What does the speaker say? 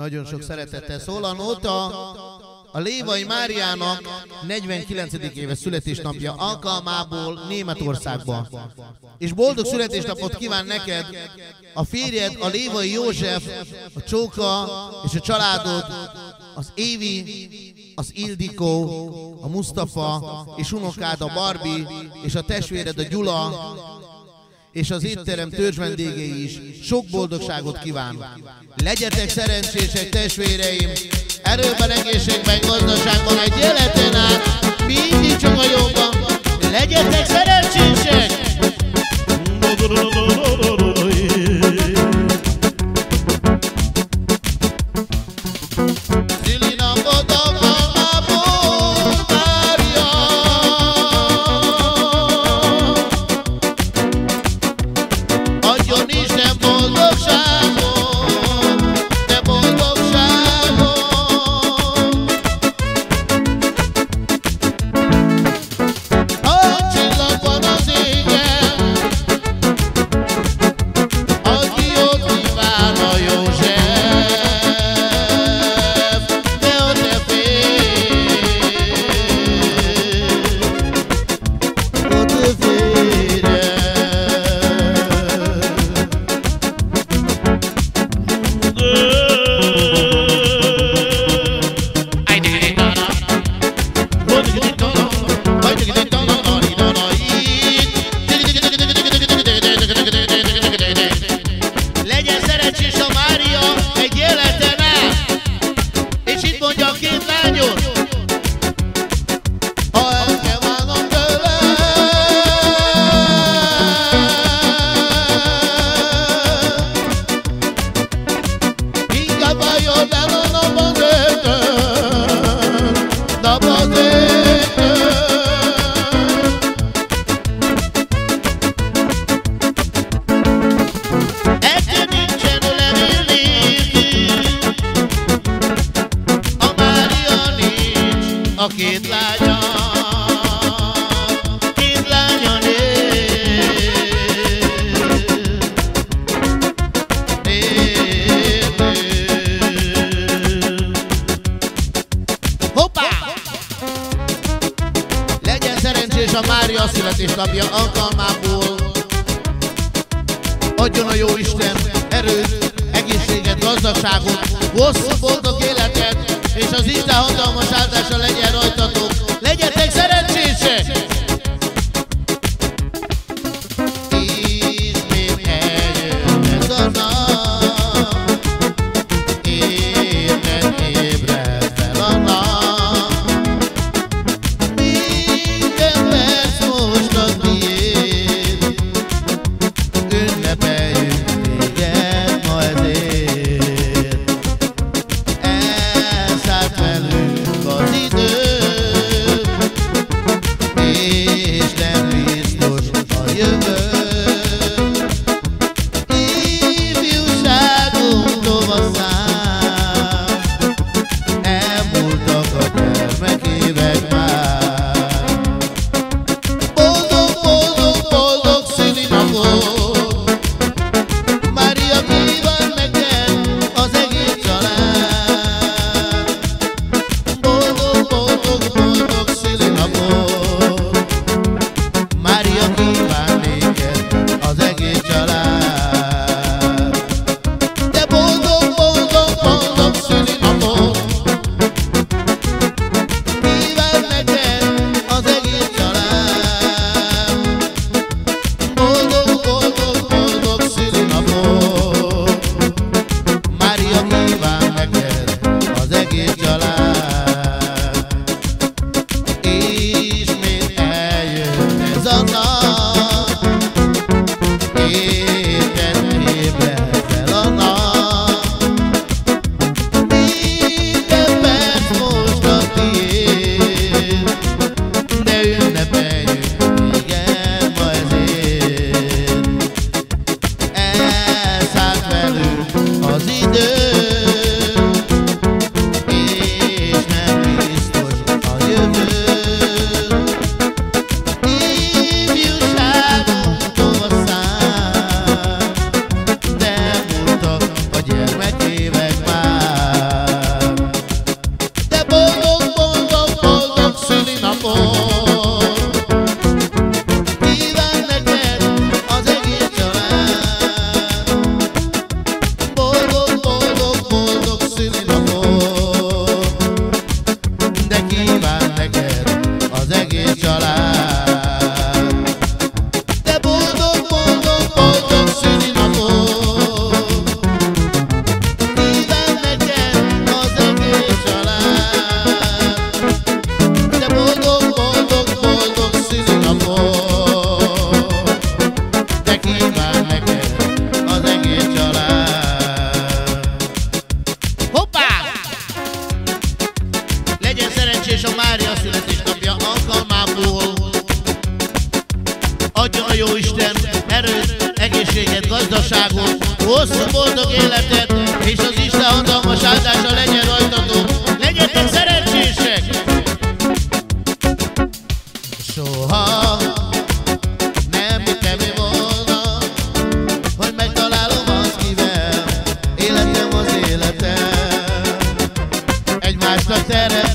Nagyon sok szeretettel szól a nóta. A Lévai Máriának 49. éves születésnapja alkalmából Németországban. És boldog születésnapot kíván neked a férjed, a Lévai József, a Csóka és a családod, az Évi, az Ildikó, a Mustafa és unokád a Barbie és a testvéred a Gyula és az étterem törzsvendégei is sok boldogságot kíván. Legyetek szerencsések, testvéreim! Erőben, egészségben, gazdaságban egy életen át, mindig csak a jóban. Legyetek szerencsések! A két lánya hoppá! Legyen szerencsés a Mária születésnapja alkalmából. Adjon a Jóisten erőt, egészséget, gazdagságot, hosszú boldog életet, és az Isten hatalmas áldása legyen rajtatok. Legyetek szerencsések! Ismét eljön ez a nap, éppen ébred fel a nap. Minden perc most a tiéd, ünnepeljük téged ma ezért. Elszállt velünk az idő, és nem biztos a jövő. Ifjúságunk tovaszán, elmúltak a gyermekévek már. Boldog, boldog, boldog szülinapot, Mária kíván neked az egész család. Boldog, boldog, boldog szülinapot, Mária kíván néked az egész család. De boldog, boldog, boldog szülinapot kíván neked az egész család. Boldog, boldog, boldog szülinapot, Mária kíván neked az egész család. Ismét eljön ez a nap, éppen ébred fel a nap. Minden perc most a tiéd, de ünnepeljük téged ma ezért. Elszállt velünk az idő, gazdaságot, hosszú boldog életet, és az Isten hatalmas áldása legyen rajtatok. Legyetek szerencsések! Soha nem hittem én volna, hogy megtalálom azt, kivel életem az életem. Egymásnak szeretem.